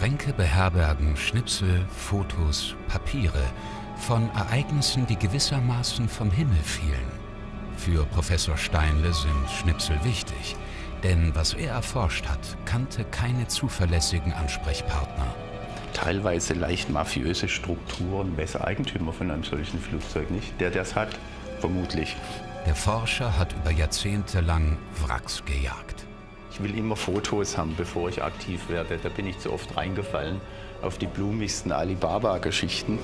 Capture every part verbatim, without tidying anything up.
Schränke beherbergen Schnipsel, Fotos, Papiere von Ereignissen, die gewissermaßen vom Himmel fielen. Für Professor Steinle sind Schnipsel wichtig, denn was er erforscht hat, kannte keine zuverlässigen Ansprechpartner. Teilweise leicht mafiöse Strukturen. Wer ist der Eigentümer von einem solchen Flugzeug nicht? Der, der es hat, vermutlich. Der Forscher hat über Jahrzehnte lang Wracks gejagt. Ich will immer Fotos haben, bevor ich aktiv werde. Da bin ich zu oft reingefallen auf die blumigsten Alibaba-Geschichten.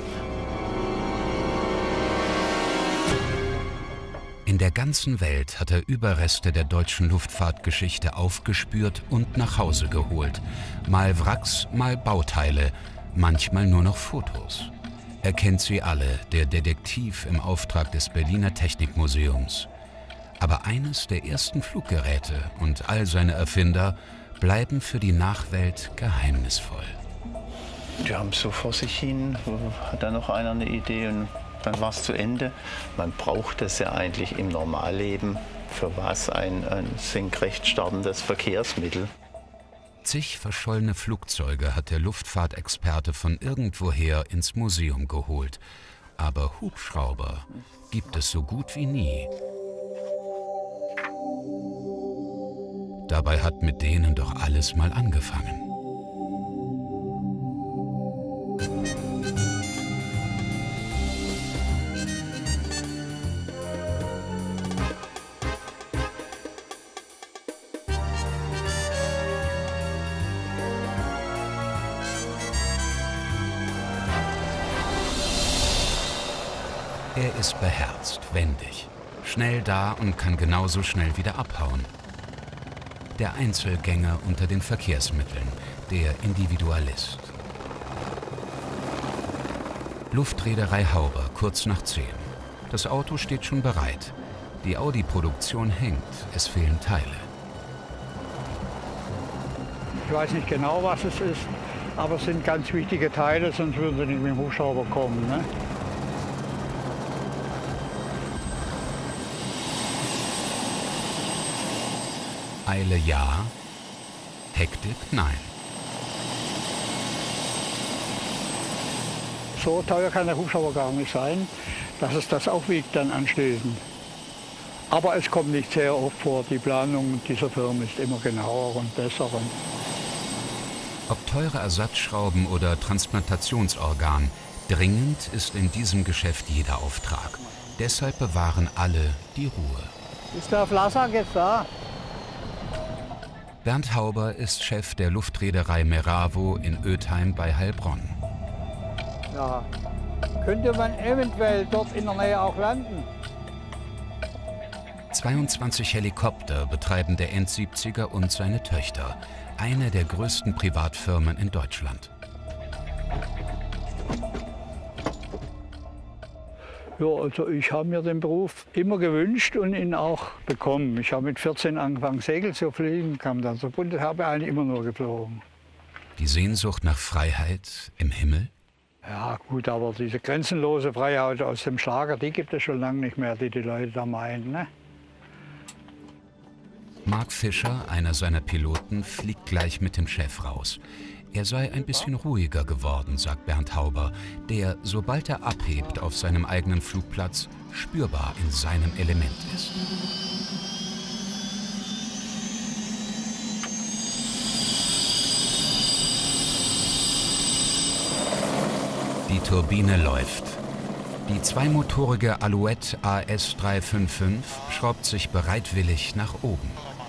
In der ganzen Welt hat er Überreste der deutschen Luftfahrtgeschichte aufgespürt und nach Hause geholt. Mal Wracks, mal Bauteile, manchmal nur noch Fotos. Er kennt sie alle, der Detektiv im Auftrag des Berliner Technikmuseums. Aber eines der ersten Fluggeräte und all seine Erfinder bleiben für die Nachwelt geheimnisvoll. Die haben so vor sich hin, hat da noch einer eine Idee und dann war es zu Ende. Man braucht es ja eigentlich im Normalleben. Für was ein, ein senkrecht startendes Verkehrsmittel? Zig verschollene Flugzeuge hat der Luftfahrtexperte von irgendwoher ins Museum geholt. Aber Hubschrauber gibt es so gut wie nie. Dabei hat mit denen doch alles mal angefangen. Er ist beherzt, wendig, schnell da und kann genauso schnell wieder abhauen. Der Einzelgänger unter den Verkehrsmitteln, der Individualist. Luftreederei Hauber, kurz nach zehn. Das Auto steht schon bereit. Die Audi-Produktion hängt, es fehlen Teile. Ich weiß nicht genau, was es ist, aber es sind ganz wichtige Teile, sonst würden sie nicht mit dem Hubschrauber kommen. Ne? Eile ja, Hektik nein. So teuer kann der Hubschrauber gar nicht sein, dass es das aufwiegt dann anschließend. Aber es kommt nicht sehr oft vor. Die Planung dieser Firma ist immer genauer und besser. Ob teure Ersatzschrauben oder Transplantationsorgan, dringend ist in diesem Geschäft jeder Auftrag. Deshalb bewahren alle die Ruhe. Ist der Vlasak jetzt da? Bernd Hauber ist Chef der Luftreederei Meravo in Ötheim bei Heilbronn. Ja, könnte man eventuell dort in der Nähe auch landen? zweiundzwanzig Helikopter betreiben der Endsiebziger und seine Töchter, eine der größten Privatfirmen in Deutschland. Ja, also ich habe mir den Beruf immer gewünscht und ihn auch bekommen. Ich habe mit vierzehn angefangen, Segel zu fliegen, kam dann zur Bundeswehr, habe eigentlich immer nur geflogen. Die Sehnsucht nach Freiheit im Himmel? Ja gut, aber diese grenzenlose Freiheit aus dem Schlager, die gibt es schon lange nicht mehr, die die Leute da meinen. Ne? Mark Fischer, einer seiner Piloten, fliegt gleich mit dem Chef raus. Er sei ein bisschen ruhiger geworden, sagt Bernd Hauber, der, sobald er abhebt auf seinem eigenen Flugplatz, spürbar in seinem Element ist. Die Turbine läuft. Die zweimotorige Alouette A S drei fünf fünf schraubt sich bereitwillig nach oben.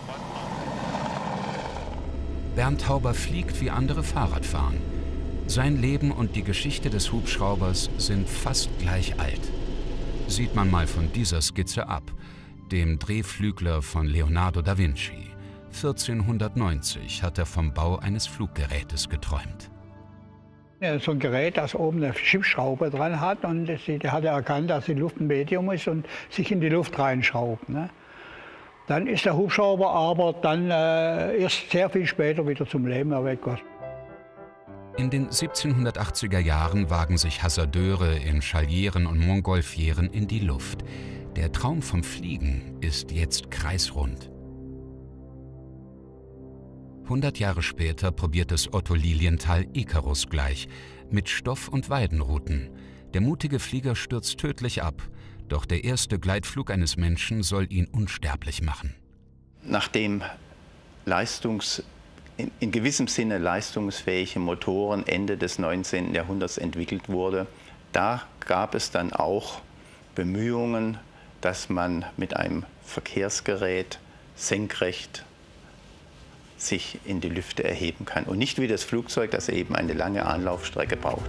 Bernd Hauber fliegt, wie andere Fahrrad fahren. Sein Leben und die Geschichte des Hubschraubers sind fast gleich alt. Sieht man mal von dieser Skizze ab, dem Drehflügler von Leonardo da Vinci. vierzehnhundertneunzig hat er vom Bau eines Fluggerätes geträumt. Ja, so ein Gerät, das oben eine Schiffsschraube dran hat und das, der hat erkannt, dass die Luft ein Medium ist und sich in die Luft reinschraubt. Ne? Dann ist der Hubschrauber aber dann äh, erst sehr viel später wieder zum Leben erweckt. In den siebzehnhundertachtziger Jahren wagen sich Hasardeure in Charlieren und Montgolfieren in die Luft. Der Traum vom Fliegen ist jetzt kreisrund. Hundert Jahre später probiert es Otto Lilienthal Ikarus gleich, mit Stoff- und Weidenruten. Der mutige Flieger stürzt tödlich ab, doch der erste Gleitflug eines Menschen soll ihn unsterblich machen. Nachdem Leistungs, in, in gewissem Sinne leistungsfähige Motoren Ende des neunzehnten Jahrhunderts entwickelt wurde, da gab es dann auch Bemühungen, dass man mit einem Verkehrsgerät senkrecht sich in die Lüfte erheben kann. Und nicht wie das Flugzeug, das eben eine lange Anlaufstrecke braucht.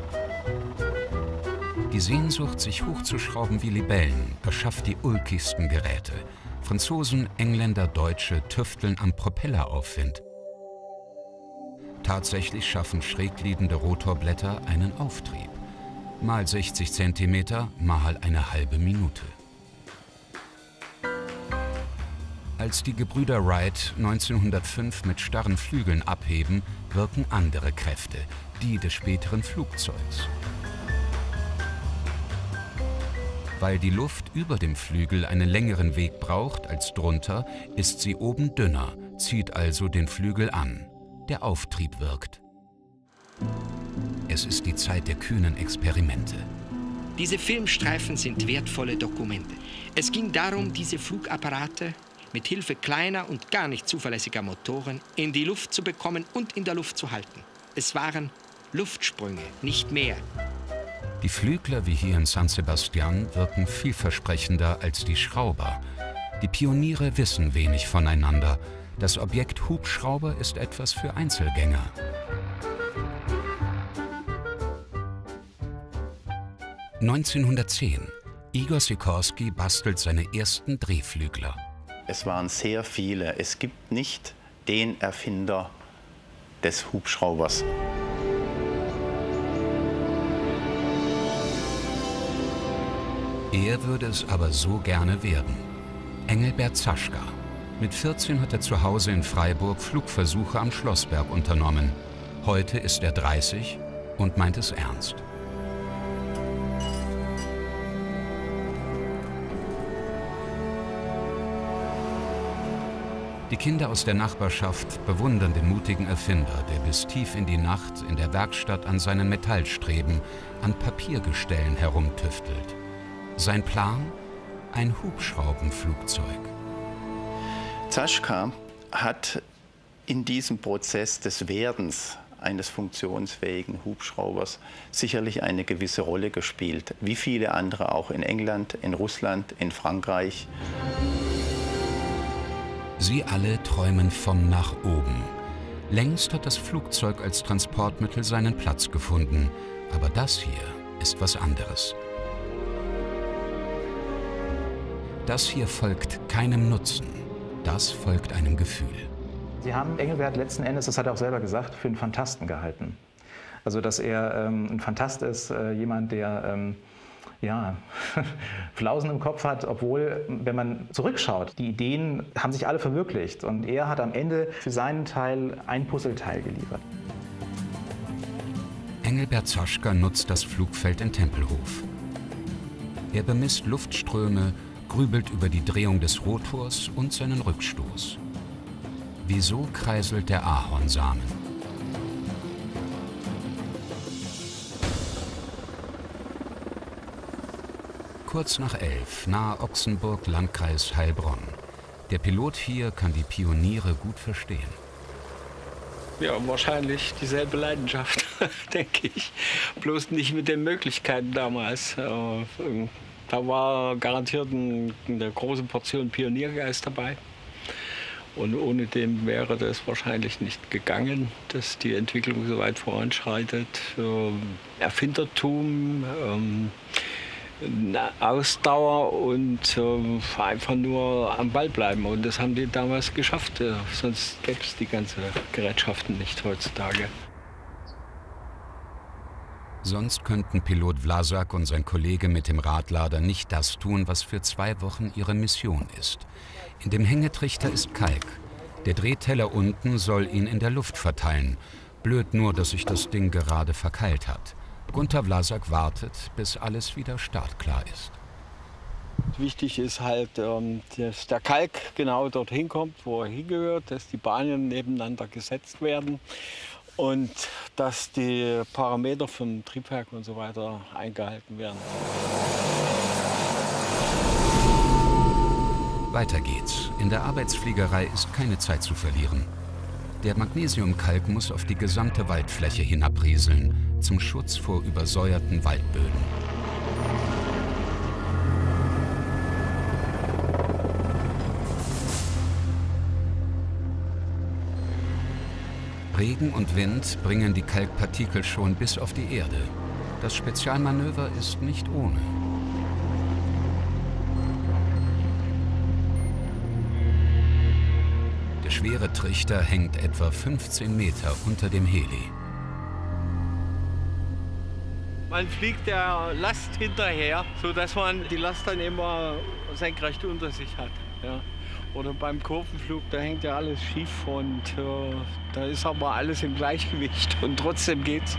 Die Sehnsucht, sich hochzuschrauben wie Libellen, erschafft die ulkigsten Geräte. Franzosen, Engländer, Deutsche tüfteln am Propelleraufwind. Tatsächlich schaffen schrägliegende Rotorblätter einen Auftrieb. Mal sechzig Zentimeter, mal eine halbe Minute. Als die Gebrüder Wright neunzehnhundertfünf mit starren Flügeln abheben, wirken andere Kräfte, die des späteren Flugzeugs. Weil die Luft über dem Flügel einen längeren Weg braucht als drunter, ist sie oben dünner, zieht also den Flügel an. Der Auftrieb wirkt. Es ist die Zeit der kühnen Experimente. Diese Filmstreifen sind wertvolle Dokumente. Es ging darum, diese Flugapparate mit Hilfe kleiner und gar nicht zuverlässiger Motoren in die Luft zu bekommen und in der Luft zu halten. Es waren Luftsprünge, nicht mehr. Die Flügler wie hier in San Sebastian wirken vielversprechender als die Schrauber. Die Pioniere wissen wenig voneinander. Das Objekt Hubschrauber ist etwas für Einzelgänger. neunzehnhundertzehn. Igor Sikorsky bastelt seine ersten Drehflügler. Es waren sehr viele. Es gibt nicht den Erfinder des Hubschraubers. Er würde es aber so gerne werden. Engelbert Zaschka. Mit vierzehn hat er zu Hause in Freiburg Flugversuche am Schlossberg unternommen. Heute ist er dreißig und meint es ernst. Die Kinder aus der Nachbarschaft bewundern den mutigen Erfinder, der bis tief in die Nacht in der Werkstatt an seinen Metallstreben, an Papiergestellen herumtüftelt. Sein Plan? Ein Hubschraubenflugzeug. Zaschka hat in diesem Prozess des Werdens eines funktionsfähigen Hubschraubers sicherlich eine gewisse Rolle gespielt, wie viele andere auch in England, in Russland, in Frankreich. Sie alle träumen vom nach oben. Längst hat das Flugzeug als Transportmittel seinen Platz gefunden. Aber das hier ist was anderes. Das hier folgt keinem Nutzen. Das folgt einem Gefühl. Sie haben Engelbert letzten Endes, das hat er auch selber gesagt, für einen Fantasten gehalten. Also dass er ähm, ein Fantast ist, äh, jemand, der ähm, ja, Flausen im Kopf hat, obwohl, wenn man zurückschaut, die Ideen haben sich alle verwirklicht. Und er hat am Ende für seinen Teil ein Puzzleteil geliefert. Engelbert Zaschka nutzt das Flugfeld in Tempelhof. Er bemisst Luftströme, grübelt über die Drehung des Rotors und seinen Rückstoß. Wieso kreiselt der Ahornsamen? Kurz nach elf, nahe Ochsenburg, Landkreis Heilbronn. Der Pilot hier kann die Pioniere gut verstehen. Ja, wahrscheinlich dieselbe Leidenschaft, denke ich. Bloß nicht mit den Möglichkeiten damals. Da war garantiert eine große Portion Pioniergeist dabei. Und ohne den wäre das wahrscheinlich nicht gegangen, dass die Entwicklung so weit voranschreitet. Erfindertum, Ausdauer und äh, einfach nur am Ball bleiben. Und das haben die damals geschafft. Äh, sonst gäbe es die ganzen Gerätschaften nicht heutzutage. Sonst könnten Pilot Vlasak und sein Kollege mit dem Radlader nicht das tun, was für zwei Wochen ihre Mission ist. In dem Hängetrichter ist Kalk. Der Drehteller unten soll ihn in der Luft verteilen. Blöd nur, dass sich das Ding gerade verkeilt hat. Gunter Vlasak wartet, bis alles wieder startklar ist. Wichtig ist halt, dass der Kalk genau dorthin kommt, wo er hingehört, dass die Bahnen nebeneinander gesetzt werden und dass die Parameter vom Triebwerk und so weiter eingehalten werden. Weiter geht's. In der Arbeitsfliegerei ist keine Zeit zu verlieren. Der Magnesiumkalk muss auf die gesamte Waldfläche hinabrieseln, zum Schutz vor übersäuerten Waldböden. Regen und Wind bringen die Kalkpartikel schon bis auf die Erde. Das Spezialmanöver ist nicht ohne. Der schwere Trichter hängt etwa fünfzehn Meter unter dem Heli. Man fliegt der Last hinterher, sodass man die Last dann immer senkrecht unter sich hat. Ja. Oder beim Kurvenflug, da hängt ja alles schief und äh, da ist aber alles im Gleichgewicht und trotzdem geht's.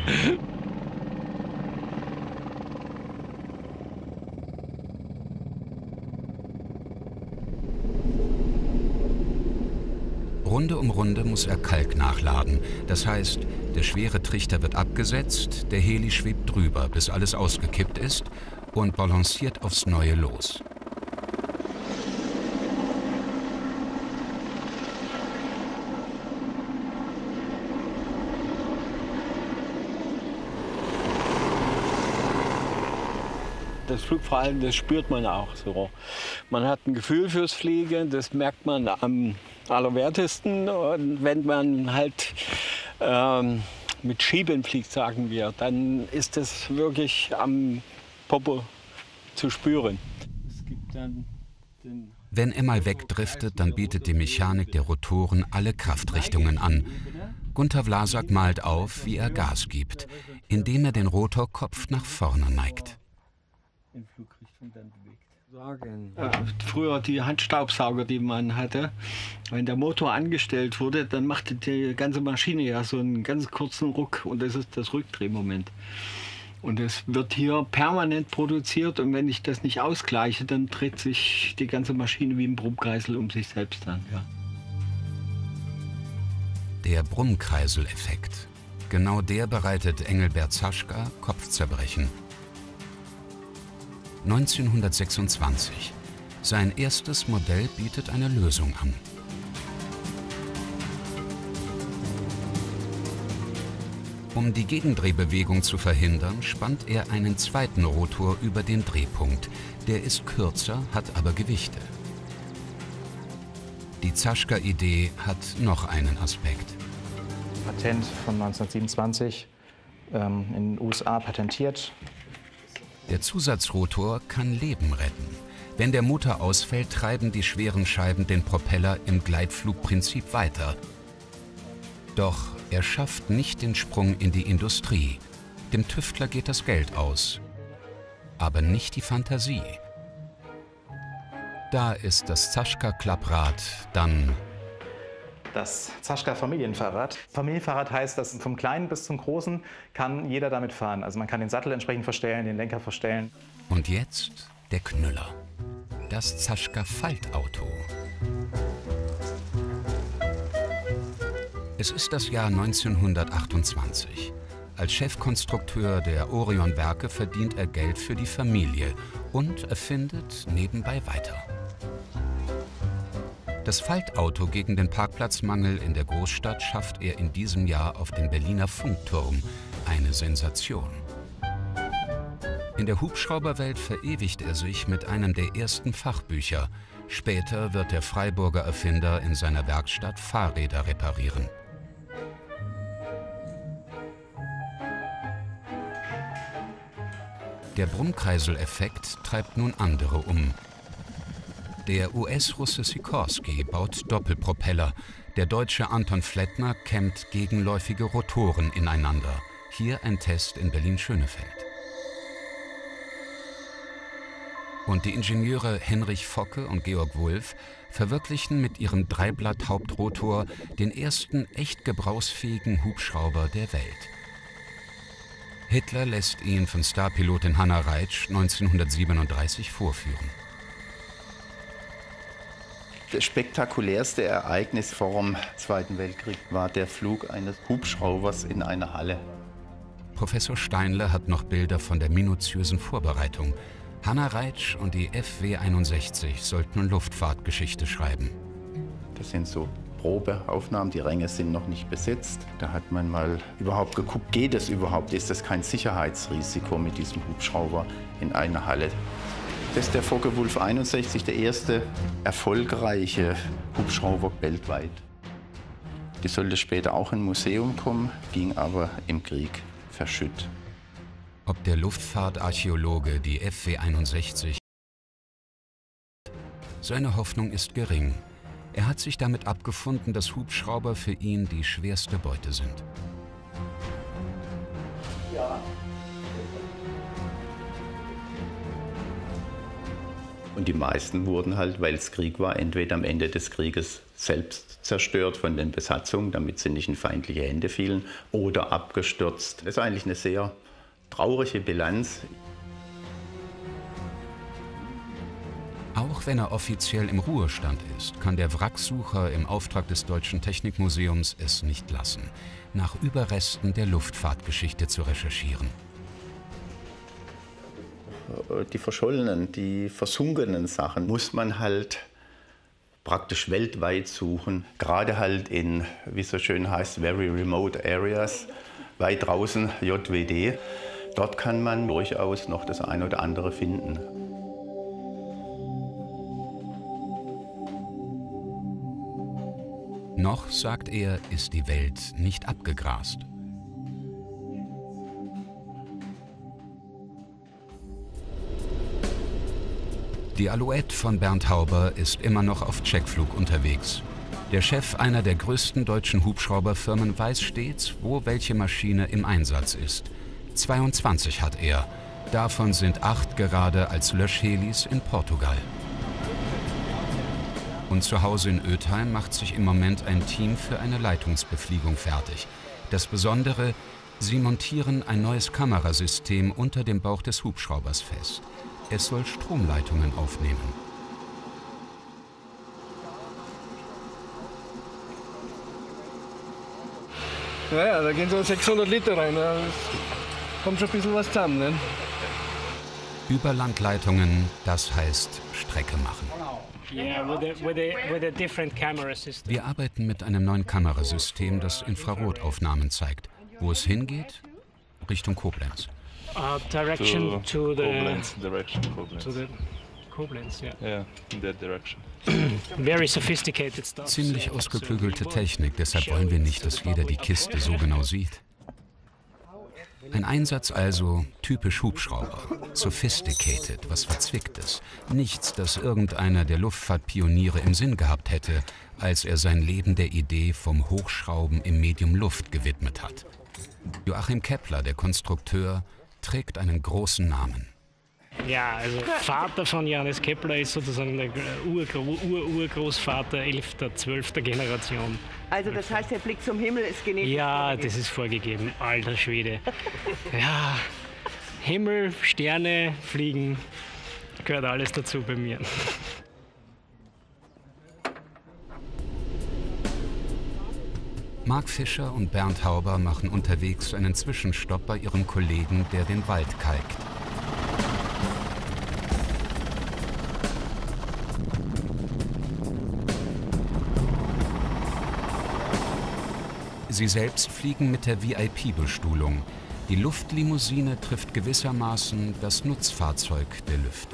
Runde um Runde muss er Kalk nachladen. Das heißt, der schwere Trichter wird abgesetzt, der Heli schwebt drüber, bis alles ausgekippt ist und balanciert aufs Neue los. Das Flugverhalten, das spürt man auch so. Man hat ein Gefühl fürs Fliegen, das merkt man am allerwertesten. Und wenn man halt ähm, mit Schieben fliegt, sagen wir, dann ist das wirklich am Popo zu spüren. Es gibt dann den Wenn er mal wegdriftet, dann bietet die Mechanik der Rotoren alle Kraftrichtungen an. Gunther Vlasak malt auf, wie er Gas gibt, indem er den Rotorkopf nach vorne neigt. in Flugrichtung dann bewegt. Sagen. Äh, früher die Handstaubsauger, die man hatte, wenn der Motor angestellt wurde, dann machte die ganze Maschine ja so einen ganz kurzen Ruck und das ist das Rückdrehmoment. Und es wird hier permanent produziert und wenn ich das nicht ausgleiche, dann dreht sich die ganze Maschine wie ein Brummkreisel um sich selbst an. Ja. Der Brummkreiseleffekt. Genau der bereitet Engelbert Zaschka Kopfzerbrechen. neunzehnhundertsechsundzwanzig. Sein erstes Modell bietet eine Lösung an. Um die Gegendrehbewegung zu verhindern, spannt er einen zweiten Rotor über den Drehpunkt. Der ist kürzer, hat aber Gewichte. Die Zaschka-Idee hat noch einen Aspekt. Patent von neunzehnhundertsiebenundzwanzig, ähm, in den U S A patentiert. Der Zusatzrotor kann Leben retten. Wenn der Motor ausfällt, treiben die schweren Scheiben den Propeller im Gleitflugprinzip weiter. Doch er schafft nicht den Sprung in die Industrie. Dem Tüftler geht das Geld aus, aber nicht die Fantasie. Da ist das Zaschka-Klapprad dann Das Zaschka-Familienfahrrad. Familienfahrrad heißt, dass vom Kleinen bis zum Großen kann jeder damit fahren. Also man kann den Sattel entsprechend verstellen, den Lenker verstellen. Und jetzt der Knüller. Das Zaschka-Faltauto. Es ist das Jahr neunzehnhundertachtundzwanzig. Als Chefkonstrukteur der Orion-Werke verdient er Geld für die Familie und erfindet nebenbei weiter. Das Faltauto gegen den Parkplatzmangel in der Großstadt schafft er in diesem Jahr auf dem Berliner Funkturm. Eine Sensation. In der Hubschrauberwelt verewigt er sich mit einem der ersten Fachbücher. Später wird der Freiburger Erfinder in seiner Werkstatt Fahrräder reparieren. Der Brummkreiseleffekt treibt nun andere um. Der U S-Russe Sikorsky baut Doppelpropeller. Der deutsche Anton Flettner kämmt gegenläufige Rotoren ineinander. Hier ein Test in Berlin-Schönefeld. Und die Ingenieure Henrich Focke und Georg Wulff verwirklichen mit ihrem Dreiblatt-Hauptrotor den ersten echt gebrauchsfähigen Hubschrauber der Welt. Hitler lässt ihn von Starpilotin Hanna Reitsch neunzehnhundertsiebenunddreißig vorführen. Das spektakulärste Ereignis vor dem Zweiten Weltkrieg war der Flug eines Hubschraubers in eine Halle. Professor Steinle hat noch Bilder von der minutiösen Vorbereitung. Hanna Reitsch und die F W einundsechzig sollten Luftfahrtgeschichte schreiben. Das sind so Probeaufnahmen, die Ränge sind noch nicht besetzt. Da hat man mal überhaupt geguckt, geht es überhaupt? Ist das kein Sicherheitsrisiko mit diesem Hubschrauber in einer Halle? Das ist der Focke-Wulf einundsechzig, der erste erfolgreiche Hubschrauber weltweit. Die sollte später auch in ein Museum kommen, ging aber im Krieg verschütt. Ob der Luftfahrtarchäologe die F W einundsechzig... Seine Hoffnung ist gering. Er hat sich damit abgefunden, dass Hubschrauber für ihn die schwerste Beute sind. Ja. Und die meisten wurden halt, weil es Krieg war, entweder am Ende des Krieges selbst zerstört von den Besatzungen, damit sie nicht in feindliche Hände fielen, oder abgestürzt. Das ist eigentlich eine sehr traurige Bilanz. Auch wenn er offiziell im Ruhestand ist, kann der Wracksucher im Auftrag des Deutschen Technikmuseums es nicht lassen, nach Überresten der Luftfahrtgeschichte zu recherchieren. Die verschollenen, die versunkenen Sachen muss man halt praktisch weltweit suchen. Gerade halt in, wie es so schön heißt, very remote areas, weit draußen, J W D. Dort kann man durchaus noch das eine oder andere finden. Noch, sagt er, ist die Welt nicht abgegrast. Die Alouette von Bernd Hauber ist immer noch auf Checkflug unterwegs. Der Chef einer der größten deutschen Hubschrauberfirmen weiß stets, wo welche Maschine im Einsatz ist. zweiundzwanzig hat er. Davon sind acht gerade als Löschhelis in Portugal. Und zu Hause in Ötheim macht sich im Moment ein Team für eine Leitungsbefliegung fertig. Das Besondere, sie montieren ein neues Kamerasystem unter dem Bauch des Hubschraubers fest. Es soll Stromleitungen aufnehmen. Ja, ja, da gehen so sechshundert Liter rein. Da kommt schon ein bisschen was zusammen. Ne? Überlandleitungen, das heißt Strecke machen. Wir arbeiten mit einem neuen Kamerasystem, das Infrarotaufnahmen zeigt. Wo es hingeht? Richtung Koblenz. Uh, direction to, to the Koblenz, direction Koblenz. To the Koblenz, yeah. Yeah, in that direction. Very sophisticated stuff. Ziemlich ausgeklügelte Technik, deshalb wollen wir nicht, dass jeder die Kiste so genau sieht. Ein Einsatz also typisch Hubschrauber. Sophisticated, was Verzwicktes. Nichts, das irgendeiner der Luftfahrtpioniere im Sinn gehabt hätte, als er sein Leben der Idee vom Hochschrauben im Medium Luft gewidmet hat. Joachim Kepler, der Konstrukteur, trägt einen großen Namen. Ja, also Vater von Johannes Kepler ist sozusagen der Ur-Urgroßvater elfter, zwölfter Generation. Also das heißt, der Blick zum Himmel ist genetisch Ja, vorgegeben. das ist vorgegeben, alter Schwede. Ja, Himmel, Sterne, Fliegen, gehört alles dazu bei mir. Mark Fischer und Bernd Hauber machen unterwegs einen Zwischenstopp bei ihrem Kollegen, der den Wald kalkt. Sie selbst fliegen mit der V I P-Bestuhlung. Die Luftlimousine trifft gewissermaßen das Nutzfahrzeug der Lüfte.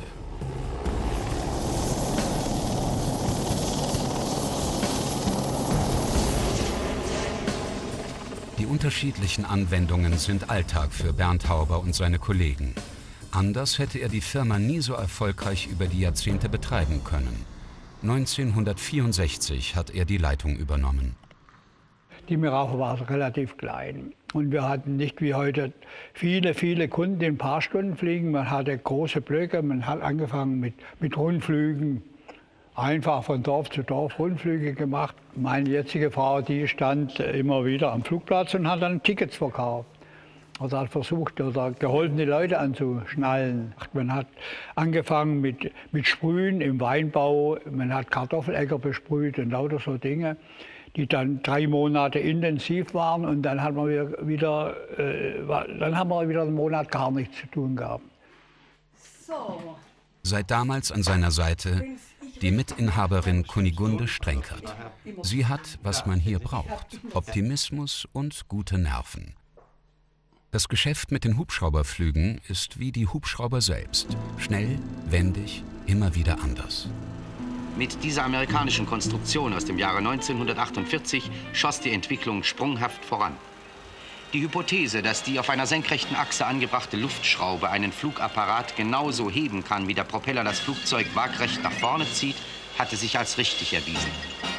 Die unterschiedlichen Anwendungen sind Alltag für Bernd Hauber und seine Kollegen. Anders hätte er die Firma nie so erfolgreich über die Jahrzehnte betreiben können. neunzehnhundertvierundsechzig hat er die Leitung übernommen. Die Mirache war relativ klein. Und wir hatten nicht wie heute viele, viele Kunden, die ein paar Stunden fliegen. Man hatte große Blöcke, man hat angefangen mit, mit Rundflügen. Einfach von Dorf zu Dorf Rundflüge gemacht. Meine jetzige Frau, die stand immer wieder am Flugplatz und hat dann Tickets verkauft. Oder hat versucht oder geholfen, die Leute anzuschnallen. Man hat angefangen mit, mit Sprühen im Weinbau. Man hat Kartoffeläcker besprüht und lauter so Dinge, die dann drei Monate intensiv waren. Und dann, hat man wieder, äh, dann haben wir wieder einen Monat gar nichts zu tun gehabt. So. Seit damals an seiner Seite die Mitinhaberin Kunigunde Strenkert. Sie hat, was man hier braucht: Optimismus und gute Nerven. Das Geschäft mit den Hubschrauberflügen ist wie die Hubschrauber selbst. Schnell, wendig, immer wieder anders. Mit dieser amerikanischen Konstruktion aus dem Jahre neunzehnhundertachtundvierzig schoss die Entwicklung sprunghaft voran. Die Hypothese, dass die auf einer senkrechten Achse angebrachte Luftschraube einen Flugapparat genauso heben kann, wie der Propeller das Flugzeug waagrecht nach vorne zieht, hatte sich als richtig erwiesen.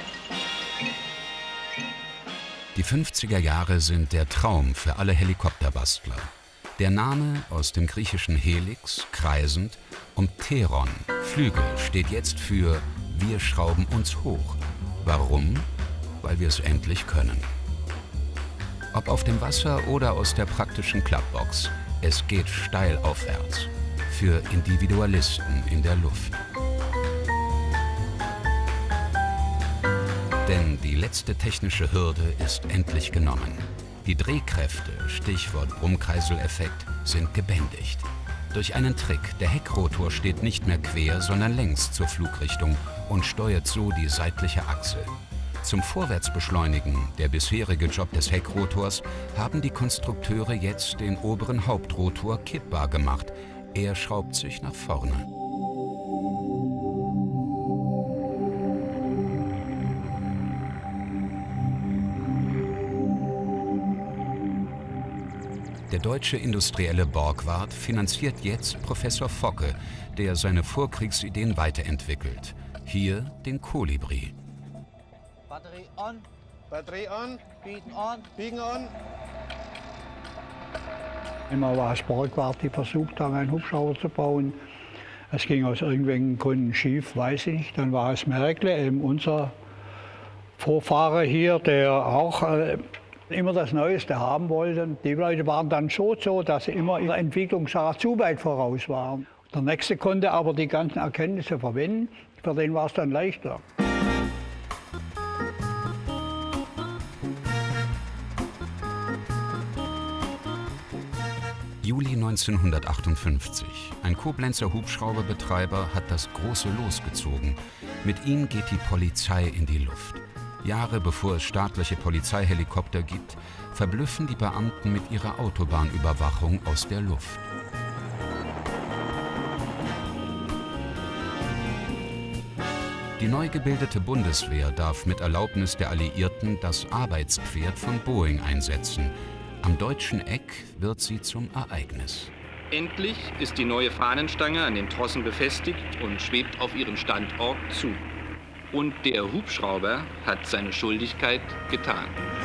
Die fünfziger Jahre sind der Traum für alle Helikopterbastler. Der Name aus dem griechischen Helix, kreisend, und Pteron, Flügel, steht jetzt für wir schrauben uns hoch. Warum? Weil wir es endlich können. Ob auf dem Wasser oder aus der praktischen Klappbox, es geht steil aufwärts. Für Individualisten in der Luft. Denn die letzte technische Hürde ist endlich genommen. Die Drehkräfte, Stichwort Brummkreiseleffekt, sind gebändigt. Durch einen Trick, der Heckrotor steht nicht mehr quer, sondern längs zur Flugrichtung und steuert so die seitliche Achse. Zum Vorwärtsbeschleunigen, der bisherige Job des Heckrotors, haben die Konstrukteure jetzt den oberen Hauptrotor kippbar gemacht. Er schraubt sich nach vorne. Der deutsche industrielle Borgward finanziert jetzt Professor Focke, der seine Vorkriegsideen weiterentwickelt. Hier den Kolibri. Batterie on. Batterie on. Biegen on. Biegen on. Immer war es Borgward, die versucht haben, einen Hubschrauber zu bauen. Es ging aus irgendwelchen Gründen schief, weiß ich nicht. Dann war es Merkle, eben unser Vorfahrer hier, der auch äh, immer das Neueste haben wollte. Die Leute waren dann schon so, dass sie immer in der Entwicklung zu weit voraus waren. Der Nächste konnte aber die ganzen Erkenntnisse verwenden. Für den war es dann leichter. Juli neunzehnhundertachtundfünfzig. Ein Koblenzer Hubschrauberbetreiber hat das große Los gezogen. Mit ihm geht die Polizei in die Luft. Jahre bevor es staatliche Polizeihelikopter gibt, verblüffen die Beamten mit ihrer Autobahnüberwachung aus der Luft. Die neu gebildete Bundeswehr darf mit Erlaubnis der Alliierten das Arbeitspferd von Boeing einsetzen. Am deutschen Eck wird sie zum Ereignis. Endlich ist die neue Fahnenstange an den Trossen befestigt und schwebt auf ihren Standort zu. Und der Hubschrauber hat seine Schuldigkeit getan.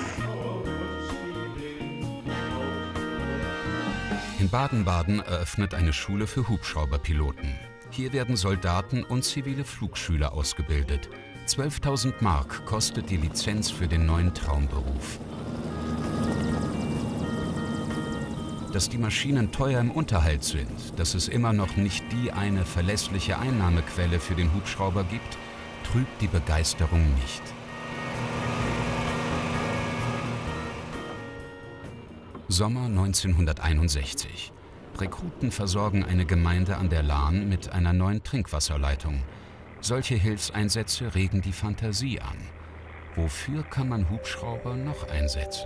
In Baden-Baden eröffnet eine Schule für Hubschrauberpiloten. Hier werden Soldaten und zivile Flugschüler ausgebildet. zwölftausend Mark kostet die Lizenz für den neuen Traumberuf. Dass die Maschinen teuer im Unterhalt sind, dass es immer noch nicht die eine verlässliche Einnahmequelle für den Hubschrauber gibt, trübt die Begeisterung nicht. Sommer neunzehnhunderteinundsechzig. Rekruten versorgen eine Gemeinde an der Lahn mit einer neuen Trinkwasserleitung. Solche Hilfseinsätze regen die Fantasie an. Wofür kann man Hubschrauber noch einsetzen?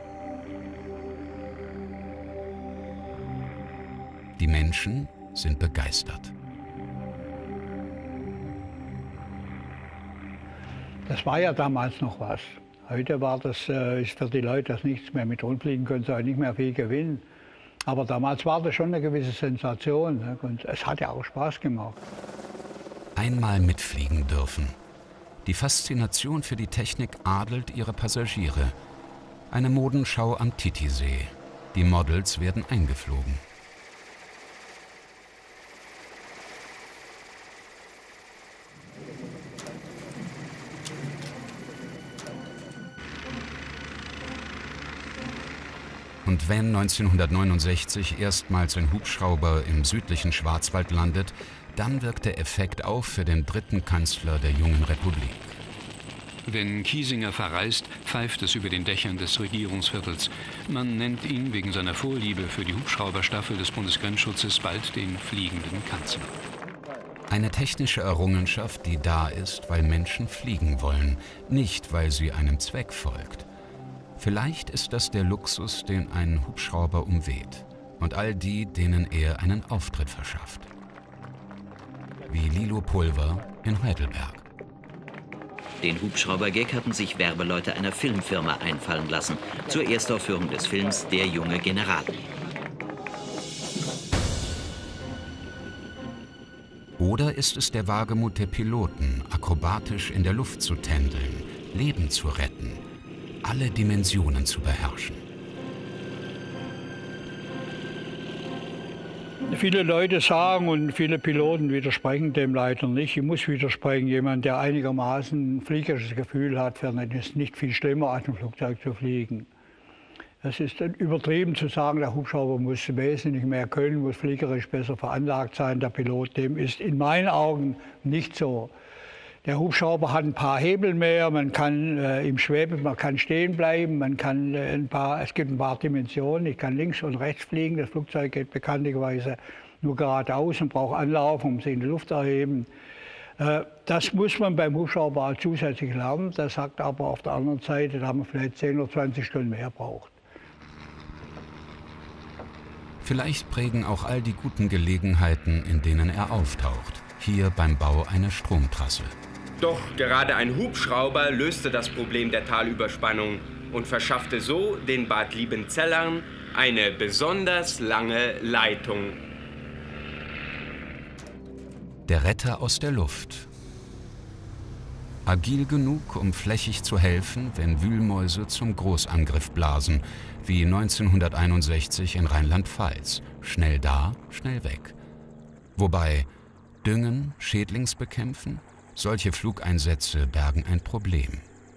Die Menschen sind begeistert. Das war ja damals noch was. Heute war das, äh, ist für die Leute das nichts mehr. Mit Rundfliegen können sie auch nicht mehr viel gewinnen. Aber damals war das schon eine gewisse Sensation. Ne? Und es hat ja auch Spaß gemacht. Einmal mitfliegen dürfen. Die Faszination für die Technik adelt ihre Passagiere. Eine Modenschau am Titisee. Die Models werden eingeflogen. Und wenn neunzehnhundertneunundsechzig erstmals ein Hubschrauber im südlichen Schwarzwald landet, dann wirkt der Effekt auch für den dritten Kanzler der jungen Republik. Wenn Kiesinger verreist, pfeift es über den Dächern des Regierungsviertels. Man nennt ihn wegen seiner Vorliebe für die Hubschrauberstaffel des Bundesgrenzschutzes bald den fliegenden Kanzler. Eine technische Errungenschaft, die da ist, weil Menschen fliegen wollen, nicht weil sie einem Zweck folgt. Vielleicht ist das der Luxus, den ein Hubschrauber umweht und all die, denen er einen Auftritt verschafft. Wie Lilo Pulver in Heidelberg. Den Hubschrauber-Gag hatten sich Werbeleute einer Filmfirma einfallen lassen, zur Erstaufführung des Films Der junge General. Oder ist es der Wagemut der Piloten, akrobatisch in der Luft zu tändeln, Leben zu retten, alle Dimensionen zu beherrschen? Viele Leute sagen und viele Piloten widersprechen dem leider nicht. Ich muss widersprechen, jemand, der einigermaßen ein fliegerisches Gefühl hat, findet es nicht viel schlimmer, als ein Flugzeug zu fliegen. Es ist übertrieben zu sagen, der Hubschrauber muss wesentlich mehr können, muss fliegerisch besser veranlagt sein. Der Pilot, dem ist in meinen Augen nicht so. Der Hubschrauber hat ein paar Hebel mehr, man kann äh, im Schweben, man kann stehen bleiben, man kann äh, ein paar, es gibt ein paar Dimensionen, ich kann links und rechts fliegen, das Flugzeug geht bekanntlicherweise nur geradeaus und braucht Anlauf, um sich in die Luft zu erheben. Äh, das muss man beim Hubschrauber auch zusätzlich lernen, das sagt aber auf der anderen Seite, da haben wir vielleicht zehn oder zwanzig Stunden mehr braucht. Vielleicht prägen auch all die guten Gelegenheiten, in denen er auftaucht, hier beim Bau einer Stromtrasse. Doch gerade ein Hubschrauber löste das Problem der Talüberspannung und verschaffte so den Bad Liebenzellern eine besonders lange Leitung. Der Retter aus der Luft. Agil genug, um flächig zu helfen, wenn Wühlmäuse zum Großangriff blasen, wie neunzehnhunderteinundsechzig in Rheinland-Pfalz. Schnell da, schnell weg. Wobei Düngen, Schädlingsbekämpfen, solche Flugeinsätze bergen ein Problem.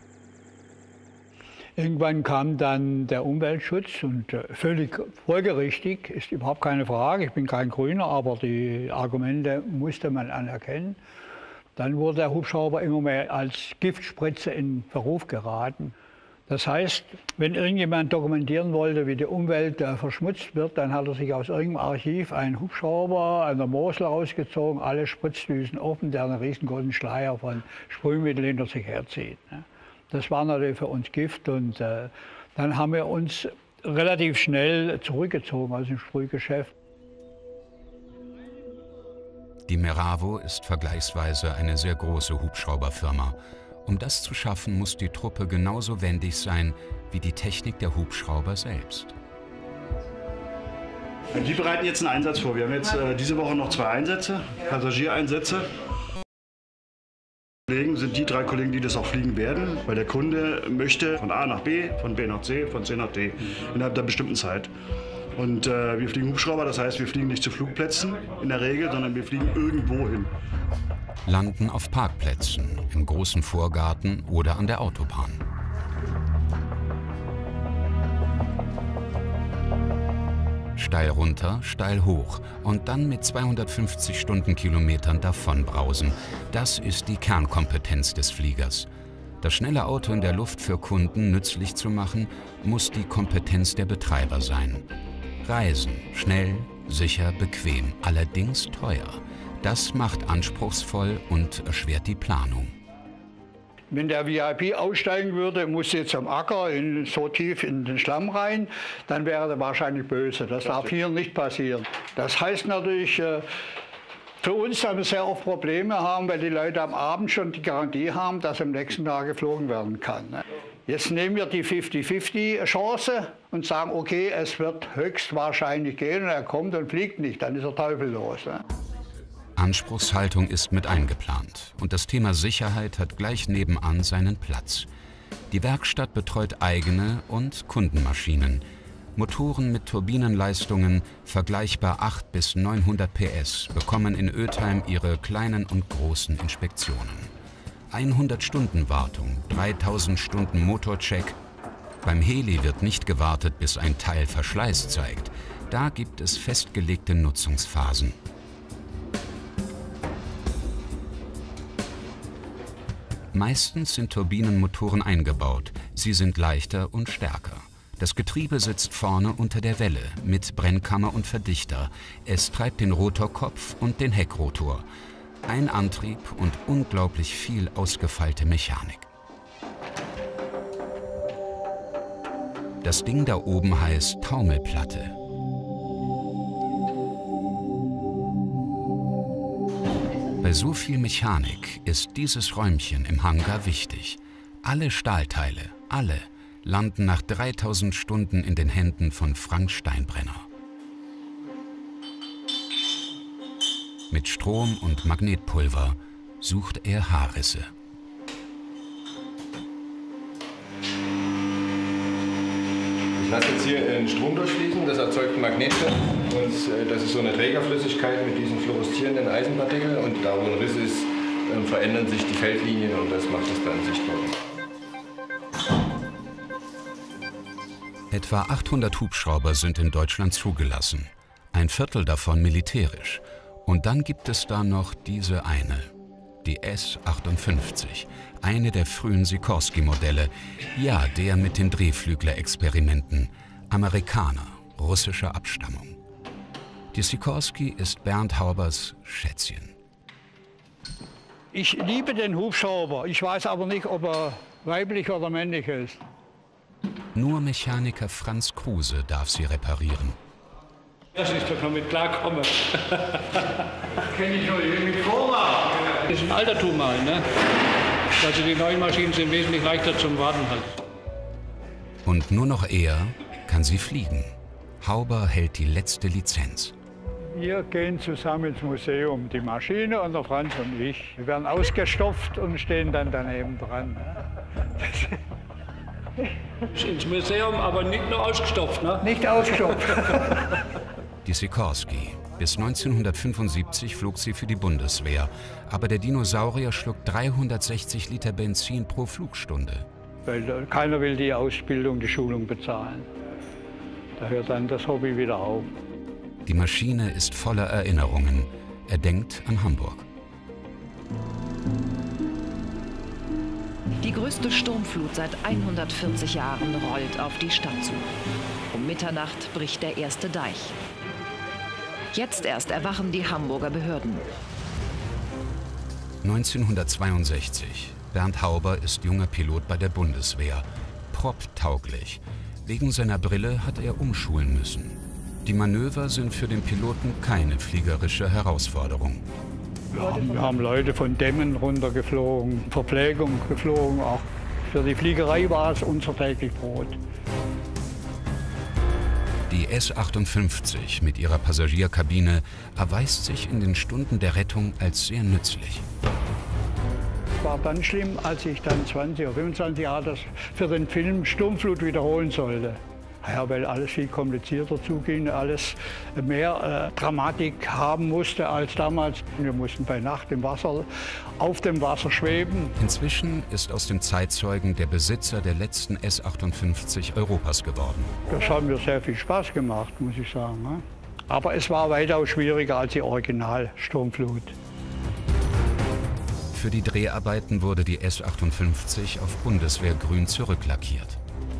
Irgendwann kam dann der Umweltschutz und äh, völlig folgerichtig, ist überhaupt keine Frage, ich bin kein Grüner, aber die Argumente musste man anerkennen. Dann wurde der Hubschrauber immer mehr als Giftspritze in Verruf geraten. Das heißt, wenn irgendjemand dokumentieren wollte, wie die Umwelt äh, verschmutzt wird, dann hat er sich aus irgendeinem Archiv einen Hubschrauber an der Mosel rausgezogen, alle Spritzdüsen offen, der einen riesengroßen Schleier von Sprühmittel hinter sich herzieht. Ne? Das war natürlich für uns Gift und äh, dann haben wir uns relativ schnell zurückgezogen aus dem Sprühgeschäft. Die Meravo ist vergleichsweise eine sehr große Hubschrauberfirma. Um das zu schaffen, muss die Truppe genauso wendig sein wie die Technik der Hubschrauber selbst. Die bereiten jetzt einen Einsatz vor. Wir haben jetzt äh, diese Woche noch zwei Einsätze, Passagiereinsätze. Die Kollegen sind die drei Kollegen, die das auch fliegen werden, weil der Kunde möchte von A nach B, von B nach C, von C nach D innerhalb der bestimmten Zeit. Und äh, wir fliegen Hubschrauber, das heißt, wir fliegen nicht zu Flugplätzen in der Regel, sondern wir fliegen irgendwo hin. Landen auf Parkplätzen, im großen Vorgarten oder an der Autobahn. Steil runter, steil hoch und dann mit zweihundertfünfzig Stundenkilometern davonbrausen. Das ist die Kernkompetenz des Fliegers. Das schnelle Auto in der Luft für Kunden nützlich zu machen, muss die Kompetenz der Betreiber sein. Reisen, schnell, sicher, bequem, allerdings teuer. Das macht anspruchsvoll und erschwert die Planung. Wenn der V I P aussteigen würde, muss jetzt am Acker in, so tief in den Schlamm rein, dann wäre er wahrscheinlich böse. Das darf hier nicht passieren. Das heißt natürlich äh, für uns, dass wir sehr oft Probleme haben, weil die Leute am Abend schon die Garantie haben, dass am nächsten Tag geflogen werden kann. Ne? Jetzt nehmen wir die fünfzig fünfzig Chance und sagen, okay, es wird höchstwahrscheinlich gehen und er kommt und fliegt nicht, dann ist er teufellos. Ne? Anspruchshaltung ist mit eingeplant und das Thema Sicherheit hat gleich nebenan seinen Platz. Die Werkstatt betreut eigene und Kundenmaschinen. Motoren mit Turbinenleistungen vergleichbar acht bis neunhundert P S bekommen in Ötheim ihre kleinen und großen Inspektionen. hundert Stunden Wartung, dreitausend Stunden Motorcheck Beim Heli wird nicht gewartet, bis ein Teil Verschleiß zeigt. Da gibt es festgelegte Nutzungsphasen. Meistens sind Turbinenmotoren eingebaut. Sie sind leichter und stärker. Das Getriebe sitzt vorne unter der Welle mit Brennkammer und Verdichter. Es treibt den Rotorkopf und den Heckrotor. Ein Antrieb und unglaublich viel ausgefeilte Mechanik. Das Ding da oben heißt Taumelplatte. Bei so viel Mechanik ist dieses Räumchen im Hangar wichtig. Alle Stahlteile, alle, landen nach dreitausend Stunden in den Händen von Frank Steinbrenner. Mit Strom und Magnetpulver sucht er Haarrisse. Ich lasse jetzt hier den Strom durchfließen, das erzeugt ein Magnetfeld und das ist so eine Trägerflüssigkeit mit diesen fluoreszierenden Eisenpartikeln und da wo ein Riss ist, verändern sich die Feldlinien und das macht es dann sichtbar. Etwa achthundert Hubschrauber sind in Deutschland zugelassen, ein Viertel davon militärisch. Und dann gibt es da noch diese eine, die S achtundfünfzig, eine der frühen Sikorsky-Modelle, ja, der mit den Drehflügler-Experimenten, Amerikaner, russischer Abstammung. Die Sikorsky ist Bernd Haubers Schätzchen. Ich liebe den Hubschrauber, ich weiß aber nicht, ob er weiblich oder männlich ist. Nur Mechaniker Franz Kruse darf sie reparieren. Das ist doch damit klarkommen. Kenne ich nur mit Koma. Das ist ein Altertum mal, ne? Also die neuen Maschinen sind wesentlich leichter zum Warten halt. Und nur noch er kann sie fliegen. Hauber hält die letzte Lizenz. Wir gehen zusammen ins Museum, die Maschine und der Franz und ich. Wir werden ausgestopft und stehen dann daneben dran. Ins Museum, aber nicht nur ausgestopft, ne? Nicht ausgestopft. Die Sikorsky. Bis neunzehnhundertfünfundsiebzig flog sie für die Bundeswehr. Aber der Dinosaurier schluckt dreihundertsechzig Liter Benzin pro Flugstunde. Weil keiner will die Ausbildung, die Schulung bezahlen. Da hört dann das Hobby wieder auf. Die Maschine ist voller Erinnerungen. Er denkt an Hamburg. Die größte Sturmflut seit hundertvierzig Jahren rollt auf die Stadt zu. Um Mitternacht bricht der erste Deich. Jetzt erst erwachen die Hamburger Behörden. neunzehnhundertzweiundsechzig. Bernd Hauber ist junger Pilot bei der Bundeswehr. Prop-tauglich. Wegen seiner Brille hat er umschulen müssen. Die Manöver sind für den Piloten keine fliegerische Herausforderung. Wir haben, wir haben Leute von Dämmen runtergeflogen, Verpflegung geflogen. Auch für die Fliegerei war es unser täglich Brot. Die S achtundfünfzig mit ihrer Passagierkabine erweist sich in den Stunden der Rettung als sehr nützlich. Es war dann schlimm, als ich dann zwanzig oder fünfundzwanzig Jahre das für den Film Sturmflut wiederholen sollte. Ja, weil alles viel komplizierter zuging, alles mehr äh, Dramatik haben musste als damals. Wir mussten bei Nacht im Wasser, auf dem Wasser schweben. Inzwischen ist aus dem Zeitzeugen der Besitzer der letzten S achtundfünfzig Europas geworden. Das hat mir sehr viel Spaß gemacht, muss ich sagen. Ne? Aber es war weitaus schwieriger als die Original-Sturmflut. Für die Dreharbeiten wurde die S achtundfünfzig auf Bundeswehrgrün zurücklackiert.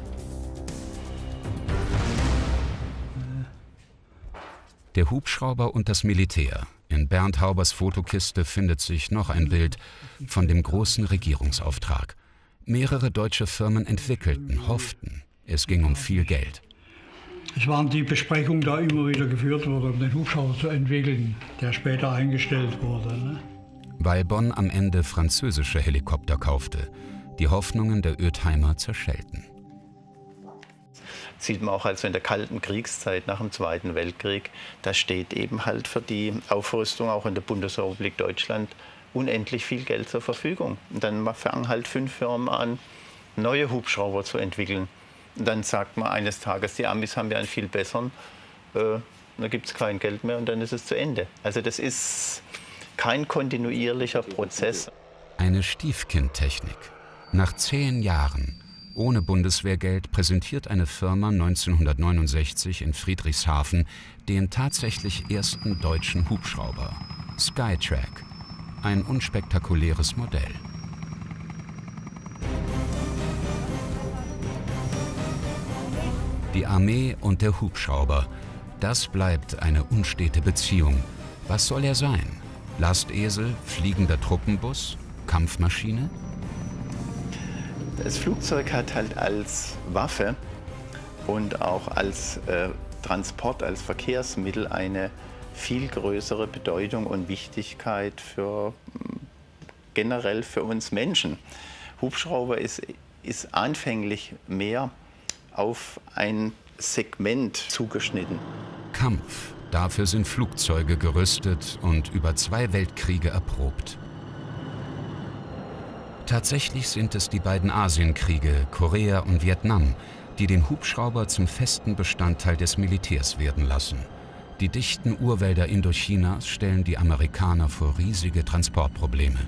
Der Hubschrauber und das Militär. In Bernd Haubers Fotokiste findet sich noch ein Bild von dem großen Regierungsauftrag. Mehrere deutsche Firmen entwickelten, hofften. Es ging um viel Geld. Es waren die Besprechungen, da immer wieder geführt wurde, um den Hubschrauber zu entwickeln, der später eingestellt wurde. Ne? Weil Bonn am Ende französische Helikopter kaufte. Die Hoffnungen der Ötheimer zerschellten. Sieht man auch also in der kalten Kriegszeit nach dem Zweiten Weltkrieg, da steht eben halt für die Aufrüstung auch in der Bundesrepublik Deutschland unendlich viel Geld zur Verfügung. Und dann fangen halt fünf Firmen an, neue Hubschrauber zu entwickeln. Und dann sagt man eines Tages, die Amis haben ja einen viel besseren, äh, da gibt es kein Geld mehr und dann ist es zu Ende. Also das ist kein kontinuierlicher Prozess. Eine Stiefkindtechnik. Nach zehn Jahren Ohne Bundeswehrgeld präsentiert eine Firma neunzehnhundertneunundsechzig in Friedrichshafen den tatsächlich ersten deutschen Hubschrauber, Skytrack, ein unspektakuläres Modell. Die Armee und der Hubschrauber, das bleibt eine unstete Beziehung. Was soll er sein? Lastesel, fliegender Truppenbus, Kampfmaschine? Das Flugzeug hat halt als Waffe und auch als äh, Transport, als Verkehrsmittel eine viel größere Bedeutung und Wichtigkeit für generell für uns Menschen. Hubschrauber ist, ist anfänglich mehr auf ein Segment zugeschnitten. Kampf, dafür sind Flugzeuge gerüstet und über zwei Weltkriege erprobt. Tatsächlich sind es die beiden Asienkriege, Korea und Vietnam, die den Hubschrauber zum festen Bestandteil des Militärs werden lassen. Die dichten Urwälder Indochinas stellen die Amerikaner vor riesige Transportprobleme.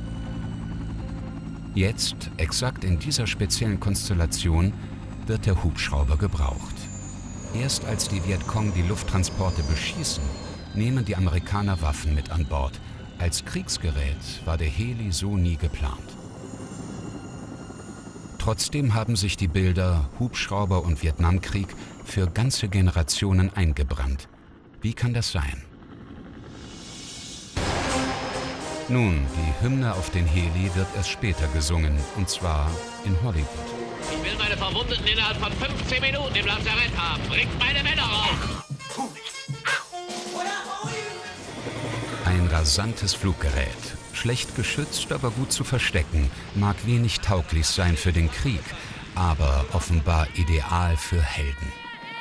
Jetzt, exakt in dieser speziellen Konstellation, wird der Hubschrauber gebraucht. Erst als die Vietcong die Lufttransporte beschießen, nehmen die Amerikaner Waffen mit an Bord. Als Kriegsgerät war der Heli so nie geplant. Trotzdem haben sich die Bilder Hubschrauber und Vietnamkrieg für ganze Generationen eingebrannt. Wie kann das sein? Nun, die Hymne auf den Heli wird erst später gesungen, und zwar in Hollywood. Ich will meine Verwundeten innerhalb von fünfzehn Minuten im Lazarett haben. Bringt meine Männer raus! Ein rasantes Fluggerät. Schlecht geschützt, aber gut zu verstecken. Mag wenig tauglich sein für den Krieg, aber offenbar ideal für Helden.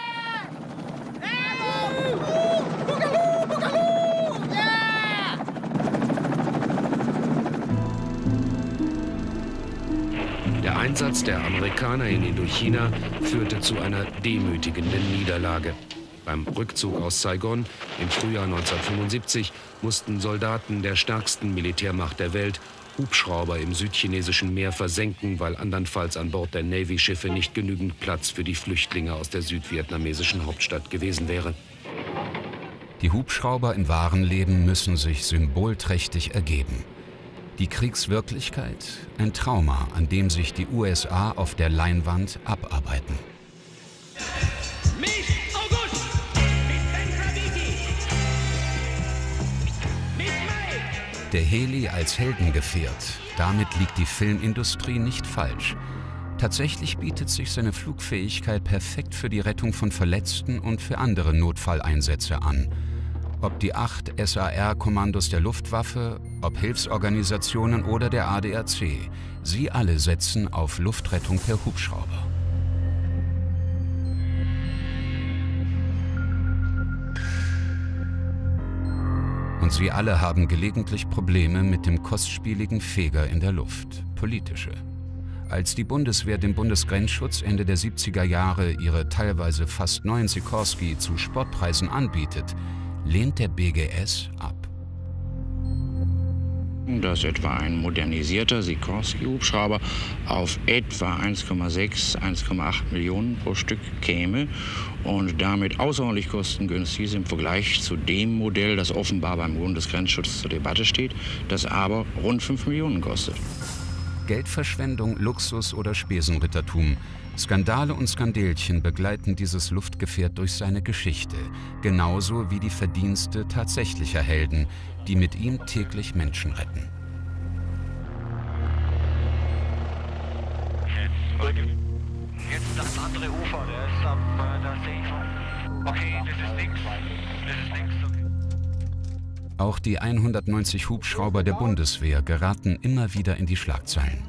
Der Einsatz der Amerikaner in Indochina führte zu einer demütigenden Niederlage. Beim Rückzug aus Saigon im Frühjahr neunzehnhundertfünfundsiebzig mussten Soldaten der stärksten Militärmacht der Welt Hubschrauber im südchinesischen Meer versenken, weil andernfalls an Bord der Navy-Schiffe nicht genügend Platz für die Flüchtlinge aus der südvietnamesischen Hauptstadt gewesen wäre. Die Hubschrauber im wahren Leben müssen sich symbolträchtig ergeben. Die Kriegswirklichkeit, ein Trauma, an dem sich die U S A auf der Leinwand abarbeiten. Der Heli als Heldengefährt, damit liegt die Filmindustrie nicht falsch. Tatsächlich bietet sich seine Flugfähigkeit perfekt für die Rettung von Verletzten und für andere Notfalleinsätze an. Ob die acht S A R-Kommandos der Luftwaffe, ob Hilfsorganisationen oder der A D A C, sie alle setzen auf Luftrettung per Hubschrauber. Und sie alle haben gelegentlich Probleme mit dem kostspieligen Feger in der Luft, politische. Als die Bundeswehr dem Bundesgrenzschutz Ende der siebziger Jahre ihre teilweise fast neuen Sikorsky zu Spottpreisen anbietet, lehnt der B G S ab. Dass etwa ein modernisierter Sikorsky-Hubschrauber auf etwa eins Komma sechs, eins Komma acht Millionen pro Stück käme und damit außerordentlich kostengünstig ist im Vergleich zu dem Modell, das offenbar beim Bundesgrenzschutz zur Debatte steht, das aber rund fünf Millionen kostet. Geldverschwendung, Luxus oder Spesenrittertum. Skandale und Skandelchen begleiten dieses Luftgefährt durch seine Geschichte, genauso wie die Verdienste tatsächlicher Helden, die mit ihm täglich Menschen retten. Jetzt das andere Ufer, der ist ab, da sehe ich. Okay, das ist links. Das ist links, okay. Auch die hundertneunzig Hubschrauber der Bundeswehr geraten immer wieder in die Schlagzeilen.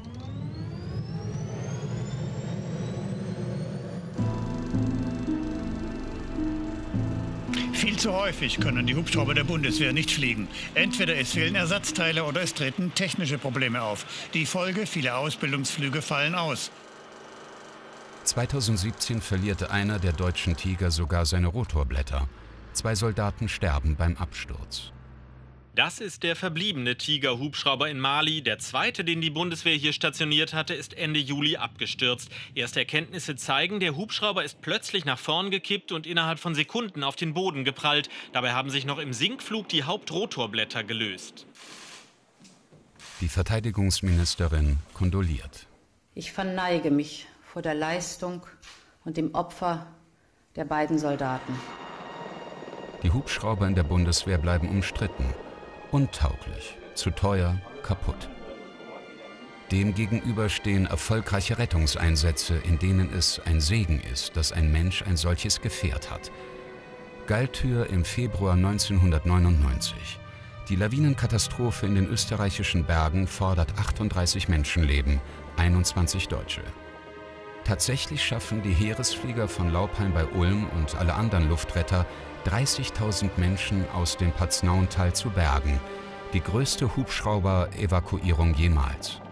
Viel zu häufig können die Hubschrauber der Bundeswehr nicht fliegen. Entweder es fehlen Ersatzteile oder es treten technische Probleme auf. Die Folge, viele Ausbildungsflüge fallen aus. zweitausendsiebzehn verliert einer der deutschen Tiger sogar seine Rotorblätter. Zwei Soldaten sterben beim Absturz. Das ist der verbliebene Tiger-Hubschrauber in Mali. Der zweite, den die Bundeswehr hier stationiert hatte, ist Ende Juli abgestürzt. Erste Erkenntnisse zeigen, der Hubschrauber ist plötzlich nach vorn gekippt und innerhalb von Sekunden auf den Boden geprallt. Dabei haben sich noch im Sinkflug die Hauptrotorblätter gelöst. Die Verteidigungsministerin kondoliert. Ich verneige mich vor der Leistung und dem Opfer der beiden Soldaten. Die Hubschrauber in der Bundeswehr bleiben umstritten. Untauglich, zu teuer, kaputt. Demgegenüber stehen erfolgreiche Rettungseinsätze, in denen es ein Segen ist, dass ein Mensch ein solches Gefährt hat. Galltür im Februar neunzehnhundertneunundneunzig. Die Lawinenkatastrophe in den österreichischen Bergen fordert achtunddreißig Menschenleben, einundzwanzig Deutsche. Tatsächlich schaffen die Heeresflieger von Laupheim bei Ulm und alle anderen Luftretter dreißigtausend Menschen aus dem Paznauntal zu bergen. Die größte Hubschrauber-Evakuierung jemals.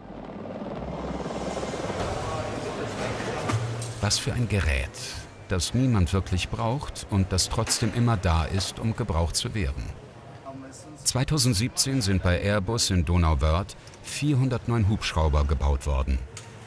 Was für ein Gerät, das niemand wirklich braucht und das trotzdem immer da ist, um gebraucht zu werden. zweitausendsiebzehn sind bei Airbus in Donauwörth vierhundertneun Hubschrauber gebaut worden.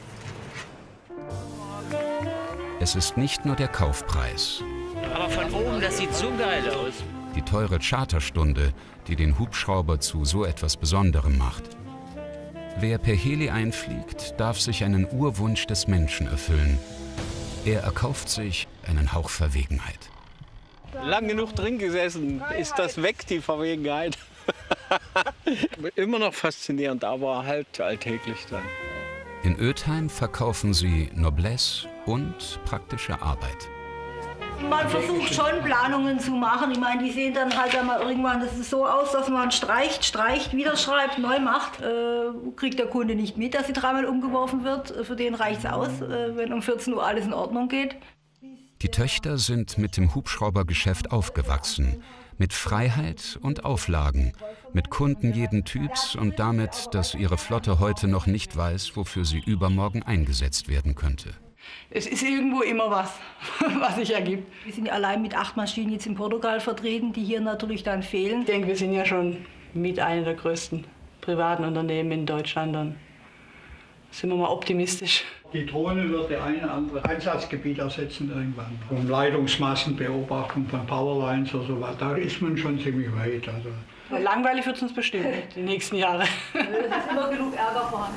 Es ist nicht nur der Kaufpreis. Aber von oben, das sieht so geil aus. Die teure Charterstunde, die den Hubschrauber zu so etwas Besonderem macht. Wer per Heli einfliegt, darf sich einen Urwunsch des Menschen erfüllen. Er erkauft sich einen Hauch Verwegenheit. Lang genug drin gesessen, ist das weg, die Verwegenheit. Immer noch faszinierend, aber halt alltäglich dann. In Ötheim verkaufen sie Noblesse und praktische Arbeit. Man versucht schon Planungen zu machen. Ich meine, die sehen dann halt einmal irgendwann, das ist so aus, dass man streicht, streicht, wieder schreibt, neu macht. Äh, kriegt der Kunde nicht mit, dass sie dreimal umgeworfen wird. Für den reicht es aus, äh, wenn um vierzehn Uhr alles in Ordnung geht. Die Töchter sind mit dem Hubschraubergeschäft aufgewachsen. Mit Freiheit und Auflagen, mit Kunden jeden Typs und damit, dass ihre Flotte heute noch nicht weiß, wofür sie übermorgen eingesetzt werden könnte. Es ist irgendwo immer was, was sich ergibt. Wir sind allein mit acht Maschinen jetzt in Portugal vertreten, die hier natürlich dann fehlen. Ich denke, wir sind ja schon mit einer der größten privaten Unternehmen in Deutschland. Dann sind wir mal optimistisch. Die Drohne wird der eine oder andere Einsatzgebiet ersetzen irgendwann. Von Leitungsmassenbeobachtung von Powerlines oder so was, da ist man schon ziemlich weit. Also. Langweilig wird es uns bestimmt die nächsten Jahre. Es ist immer genug Ärger vorhanden.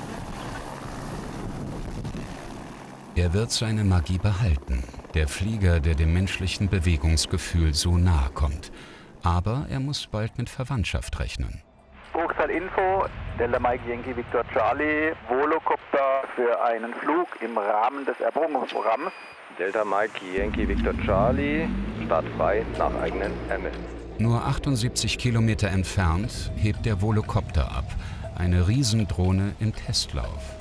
Er wird seine Magie behalten, der Flieger, der dem menschlichen Bewegungsgefühl so nahe kommt. Aber er muss bald mit Verwandtschaft rechnen. Hochseitinfo, Delta Mike Yankee Victor Charlie, Volocopter für einen Flug im Rahmen des Erprobungsprogramms. Delta Mike Yankee Victor Charlie, startfrei nach eigenen Ermessen. Nur achtundsiebzig Kilometer entfernt hebt der Volocopter ab, eine Riesendrohne im Testlauf.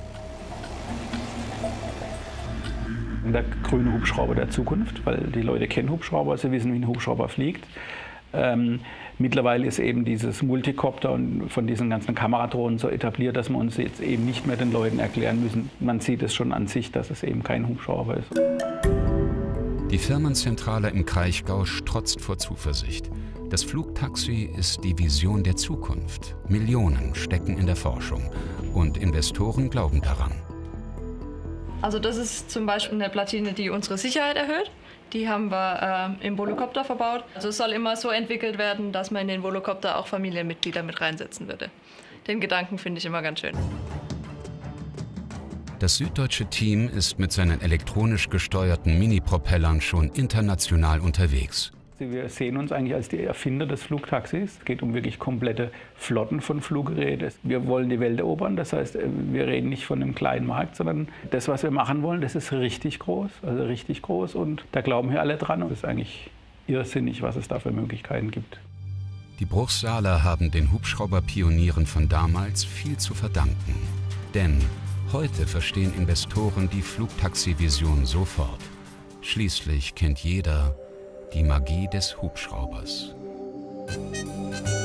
Der grüne Hubschrauber der Zukunft, weil die Leute kennen Hubschrauber, sie wissen, wie ein Hubschrauber fliegt. Ähm, mittlerweile ist eben dieses Multicopter und von diesen ganzen Kameradrohnen so etabliert, dass wir uns jetzt eben nicht mehr den Leuten erklären müssen. Man sieht es schon an sich, dass es eben kein Hubschrauber ist. Die Firmenzentrale im Kraichgau strotzt vor Zuversicht. Das Flugtaxi ist die Vision der Zukunft. Millionen stecken in der Forschung und Investoren glauben daran. Also das ist zum Beispiel eine Platine, die unsere Sicherheit erhöht. Die haben wir äh, im Volocopter verbaut. Also es soll immer so entwickelt werden, dass man in den Volocopter auch Familienmitglieder mit reinsetzen würde. Den Gedanken finde ich immer ganz schön. Das süddeutsche Team ist mit seinen elektronisch gesteuerten Mini-Propellern schon international unterwegs. Wir sehen uns eigentlich als die Erfinder des Flugtaxis. Es geht um wirklich komplette Flotten von Fluggeräten. Wir wollen die Welt erobern, das heißt, wir reden nicht von einem kleinen Markt, sondern das, was wir machen wollen, das ist richtig groß, also richtig groß und da glauben wir alle dran und es ist eigentlich irrsinnig, was es da für Möglichkeiten gibt. Die Bruchsaler haben den Hubschrauberpionieren von damals viel zu verdanken. Denn heute verstehen Investoren die Flugtaxi-Vision sofort. Schließlich kennt jeder die Magie des Hubschraubers.